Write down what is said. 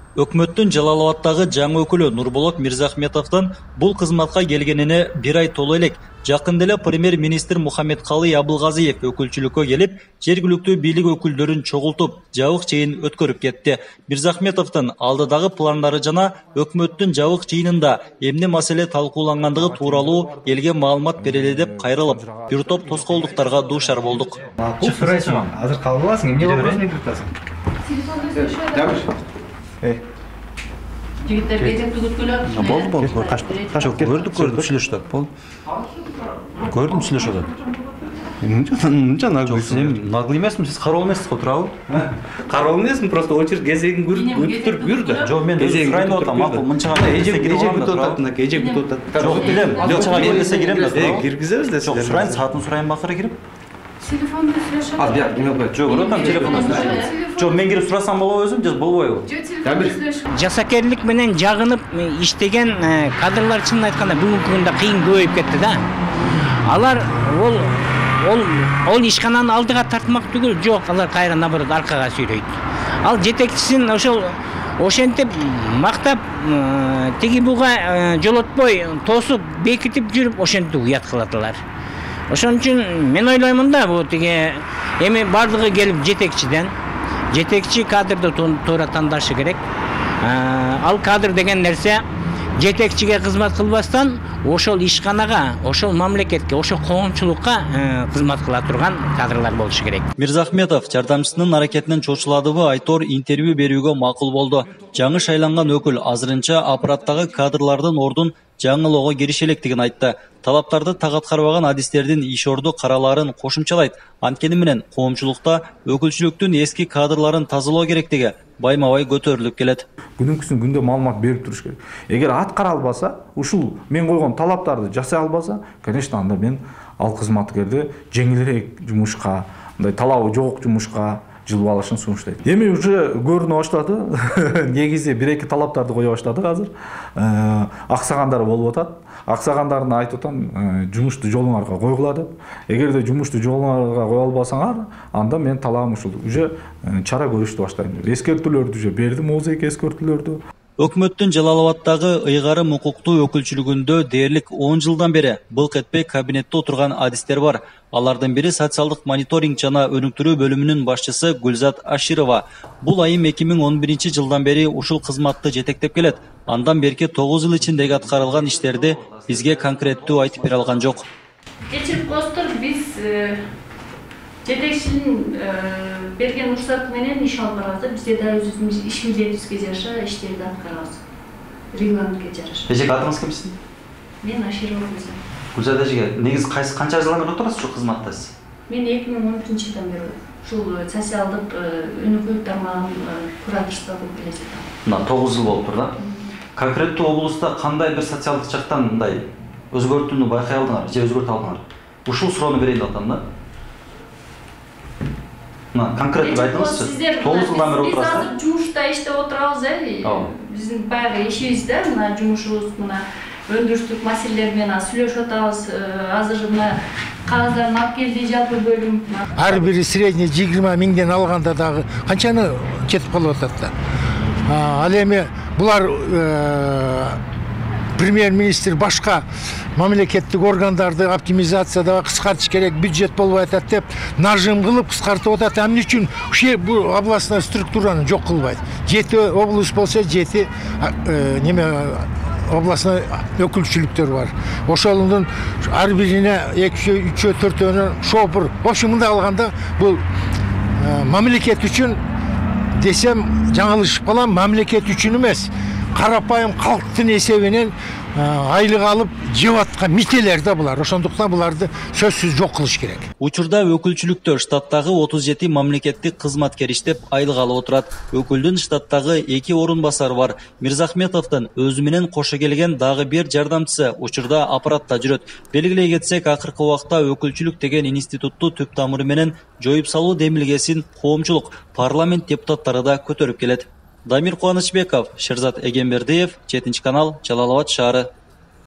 Өкмөттүн Жалал Абадтагы жаңы өкүлү Нурболот Мирзахметовдон бул кызматка келгенине бир ай толо элек. Жакында эле премьер-министр Мухаммедкалый Абылгазиев өкүлчүлүккө келип, жергиликтүү бийлик өкүлдөрүн чогултуп, жабык жыйын өткөрүп кетти. Мирзахметовдун алдыдагы пландары жана өкмөттүн жабык жыйынында эмне маселе талкуулангандыгы тууралуу элге маалымат берели деп кайрылып, бир топ тоскоолдуктарга дуушар болдук. Азыр калып аласың, эмне вопросун айтасың? Жигиттер кезекти күткүлөт. Болду. Көрдүк сүйлөшүп болду. Көрдүм сүйлөшүп атат. Мынча наглый. Сен наглый эмесмин, сиз кароо эмессиз го, туурабы? Кароо эмесмин, просто очередь кезегин күтүп юр да. Жок, мен сурайын атам, макул, мынчага эже күтүп атат, эже күтүп атат. Жок, билем, мынчага келсе кирем да. Киргизебиз да. Жок, сурайын, саатын сурайын бакыры кирип. Телефонду сүйлөшөт. Ал бияк эме койт. Жок, ротам телефондон сүйлөшөт. Жок, мен кирип сурасам болобу өзүм, же болбойбу? Жасакерлик менен жагынып иштеген кадрлар чынын айтканда бүгүнкү күндө кыйын көбөйүп кетти да. Алар ол ишкананы алдыга тартмак түгүл, жок, алар кайра наоборот аркага сүйрөйт. Ал жетекчисин ошентип мактап, тиги буга жолотпой, тосуп, бекитип жүрүп ошентип уят кылатылар. Ошон үчүн мен ойлоймун да, бул тиги эми бардыгы келип жетекчи кадрды туура тандашы керек. Ал кадр деген нерсе жетекчиге кызмат кылбастан ошол ишканага, ошол мамлекетке, ошол коомчулукка кызмат кыла турган кадрлар болушу керек. Мирзахметов жардамчысынын аракетинен чочуладыбы Айтор интервью берүүгө макул болду. Жаңы шайланган өкүл азырынча аппараттагы кадрлардын ордун жаңылоого кириш электигин айтты. Талаптарды так аткарбаган адистердин иш орду караларын кошумчалайт. Анткени менен коомчулукта өкүлчүлүктүн эски кадрларын тазалоо керектиги байма-бай көтөрүлүп келет. Күнүнкүсүн күндө маалымат берип туруш керек. Эгер аткара албаса, ушул мен койгон талаптарды жасай албаса, конечно, анда мен ал кызматкерди жеңилирээк жумушка, мындай талабы жок жумушка жылып алышын сунуштайт. Эми уже көрүнө баштады. Негизи бир-эки талаптарды кое баштадык азыр. Аксагандар болуп атат. Аксагандарын айтып атам, жумушту жолуңарга койгула деп. Эгерде жумушту жолуңарга кое албасаңар, анда мен талабым ушул. Уже чара көрүштү баштайм. Эскертүүлөрдү уже бердим, ооз-эки эскертүүлөрдү. Өкмөттүн Жалал Абадтагы ыйгарым укуктуу өкүлчүлүгүндө дээрлик 10 жылдан бери былк этпей кабинетте отурган адистер бар. Алардын бири социалдык мониторинг жана өнүктүрүү бөлүмүнүн башчысы Гүлзат Аширова. Бул айым 2011 жылдан бери ушул кызматты жетектеп келет. Андан берки 9 жыл ичиндеги аткарылган иштерди бизге конкреттүү айтып бере алган жок. Кечирип коюңуздар, биз жетекчинин берген уруксаты менен иш алып барабыз да, бизде да өзүбүздүн иш милдетибизге жараша иштерди аткарабыз. Регламентке жараша. Эжеге атыңыз ким сиздин? Мен Аширова Гүлзат. Гүлзат эжеге, негизи канча жылдан бери отурасыз ушул кызматта сиз? Мен 2011 жылдан бери ушул социалдык өнүкүү тармагын кураторство кылып келе жатам. Мына 9 жыл болуп тур да. Конкреттүү облуста кандай бир социалдык жактан мындай өзгөртүүнү байкай алдыңар, же өзгөртө алдыңар? Ушул суроону берейин деп атам да. Конкреттүү айтыңызчы. 9 жылдан бери отурасыз. Биз азыр жумушта иштеп отурабыз, биздин баягы ишибиз да, мына жумушубуз, мына өндүрүштүк маселелер менен сүйлөшүп атабыз. Азыр мына кагаздарын алып келди жалпы бөлүм. Ар бири средний 20 миңден алганда дагы канчаны кетип калып атат да. Ал эми булар премьер-министр башка мамлекеттик органдарды оптимизацияда кыскартыш керек, бюджет болбой атат деп нажим кылып кыскартып атат. Эмне үчүн бул областной структураны жок кылбайт? 7 область болсо 7 неме областной өкүлчүлүктөр бар. Ошолордун ар бирине 2, 3, 4 шопур. В общем, мындай алганда бул мамлекет үчүн десем жаңылышып калам, мамлекет үчүн эмес, карапайым калктын эсебинен айлык алып жеп аткан мителер да булар. Ошондуктан буларды сөзсүз жок кылыш керек. Учурда өкүлчүлүктө штаттагы 37 мамлекеттик кызматкер иштеп айлык алып отурат. Өкүлдүн штаттагы 2 орун басары бар. Мирзахметовдун өзү менен кошо келген дагы бир жардамчысы учурда аппаратта жүрөт. Белгилей кетсек, акыркы убакта өкүлчүлүк деген институтту түп тамыры менен жоюп салуу демилгесин коомчулук, парламент депутаттары да көтөрүп келет. Дамир Кубанычбеков, Шерзат Эгембердиев, 7 канал, Жалал Абад шаары.